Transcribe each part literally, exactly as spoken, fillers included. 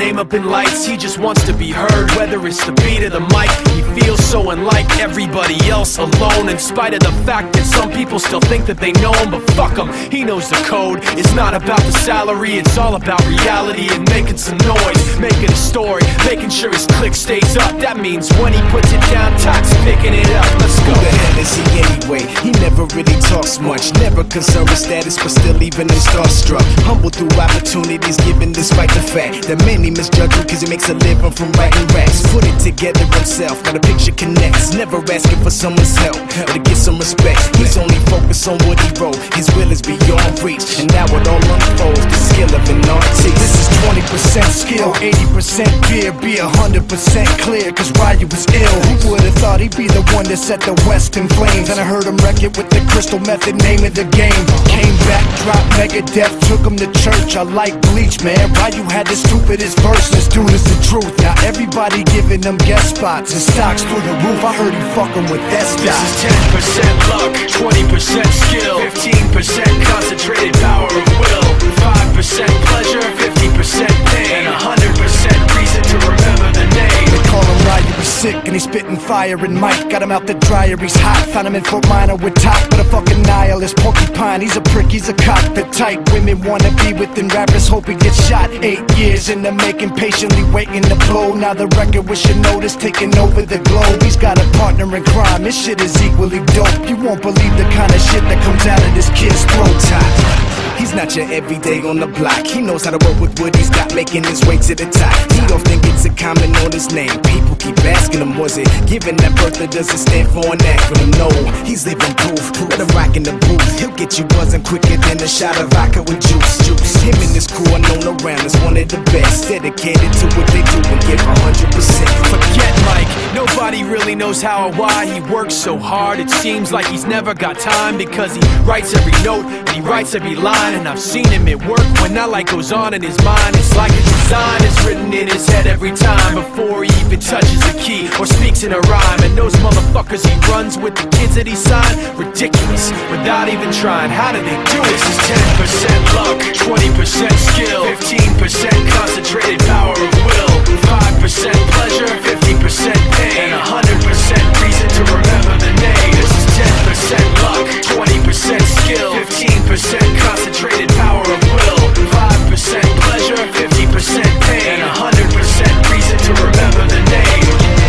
name up in lights, he just wants to be heard. Whether it's the beat or the mic, he feels so unlike everybody else, alone. In spite of the fact that some people still think that they know him, but fuck him, he knows the code. It's not about the salary, it's all about reality and making some noise, making a story, making sure his click stays up. That means when he puts it down, Tox picking it up. Let's go. Who the hell is he anyway? He never really talks much, never concerned with status, but still even him starstruck. Humble through opportunities given despite the fact that many misjudge him cause he makes a living from writing raps. Put it together himself, now the picture connects. Never asking for someone's help or to get some respect. He's only focused on what he wrote. His will is beyond reach, and now it all unfolds. The skill of an artist. This is twenty percent skill, eighty percent fear. Be a hundred percent clear, cause Ryu was ill. Who would've thought he'd be the one that set the West in flames? And I heard him wreck it with the Crystal Method, name of the game. Came back, dropped Megadeth, took him to church. I like Bleach, man. Ryu had the stupidest verse, this dude is the truth. Now everybody giving them guest spots and stocks through the roof. I heard he fucking with that stock. This is ten percent luck, twenty percent skill, fifteen percent concentrated power of will, five percent pleasure, fifty percent pain, and one hundred percent reason to remember the name. They call him Ryu, he's sick and he's spitting fire. And Mike got him out the dryer, he's hot. Found him in Fort Minor with top, but a fucking nihilist porcupine. He's a prick, he's a cockpit type. Women wanna be within rappers, hope he gets shot. Eight years in the making, patiently waiting to blow. Now the record with your notice taking over the globe. He's got a partner in crime, this shit is equally dope. You won't believe the kind of shit that comes out of this kid's throat. He's not your everyday on the block. He knows how to work with what he's got, making his way to the top. He often gets a comment on his name. People keep asking him, was it given that birth or does it stand for an acronym? No, he's living proof. Let him rock in the booth. He'll get you buzzing quicker than a shot of vodka with juice. Juice. Him and his crew are known around as one of the best, dedicated to what they do and give one hundred percent. Forget Mike, nobody really knows how or why he works so hard. It seems like he's never got time, because he writes every note and he writes every line. And I've seen him at work when that light goes on in his mind. It's like a design is written in his head every time, before he even touches a key or speaks in a rhyme. And those motherfuckers he runs with, the kids that he signed, ridiculous, without even trying. How do they do it? This is ten percent luck, twenty percent skill, fifteen percent concentrated power of will, five percent pleasure, fifty percent pain, and one hundred percent reason to remember the name. This is ten percent luck, twenty percent skill, fifteen percent concentrated power of will, five percent pleasure, fifty percent pain, and one hundred percent reason to remember the name.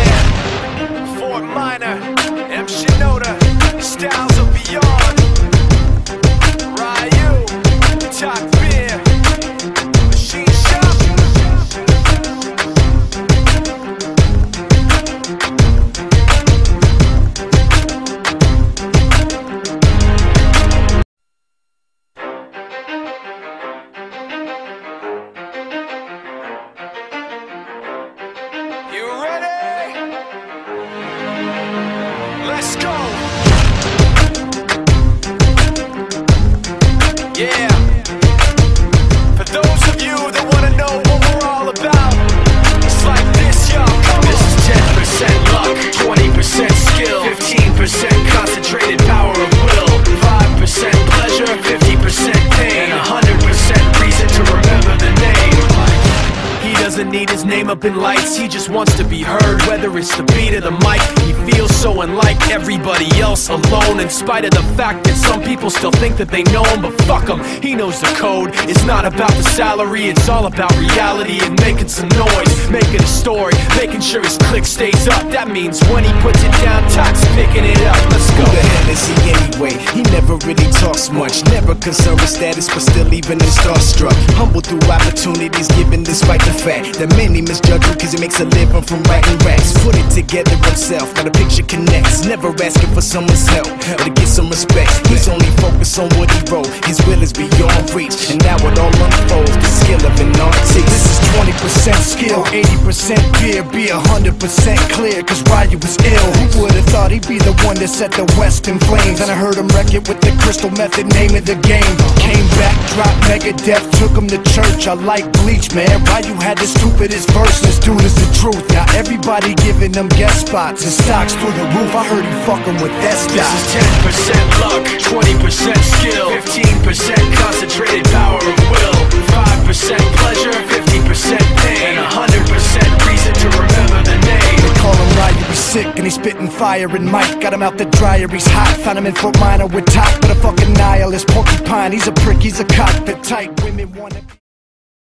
Yeah. Fort Minor, M. Shinoda, Styles of Beyond, Ryu, Top Beer, Machine Shop. You ready? Let's go. Yeah. For those of you that want to know what we're all about, it's like this, y'all. This is ten percent luck, twenty percent skill, fifteen percent concentrated power of will, five percent pleasure, fifty percent pain, and one hundred percent reason to remember the name. He doesn't need his name up in lights, he just wants to be heard. Whether it's the beat or the mic, he feels so unlike everybody else, alone. In spite of the fact that some people still think that they know him, but fuck him, he knows the code. It's not about the salary, it's all about reality and making some noise, making a story, making sure his click stays up. That means when he puts it down, Tox picking it up. Let's go. Who the hell is he anyway? He never really talks much, never concerned with status, but still even him starstruck. Humble through opportunities given despite the fact that many misjudge him cause he makes a living from writing raps. Put it together himself, now the picture connects. Never asking for someone's help or to get some respect. He's only focused on what he wrote. His will is beyond reach, and now it all unfolds. The skill of an artist. This is twenty percent skill, eighty percent fear. Be a hundred percent clear, cause Ryu was ill. Who would've thought he'd be the one that set the West in flames? And I heard him wreck it with the Crystal Method, name of the game. Came back, dropped Megadeth, took him to church. I like Bleach, man. Ryu had the stupidest verse, this dude is the truth. Now everybody giving them guest spots and stocks through the roof. I heard he fucking with that stock. This is ten percent luck, twenty percent skill, fifteen percent concentrated power of will, five percent pleasure, fifty percent pain, and one hundred percent reason to remember the name. They call him Ryan, he's sick and he's spitting fire. And Mike got him out the dryer, he's hot. Found him in Fort Minor with top, but a fucking nihilist porcupine. He's a prick, he's a cockpit type. Women wanna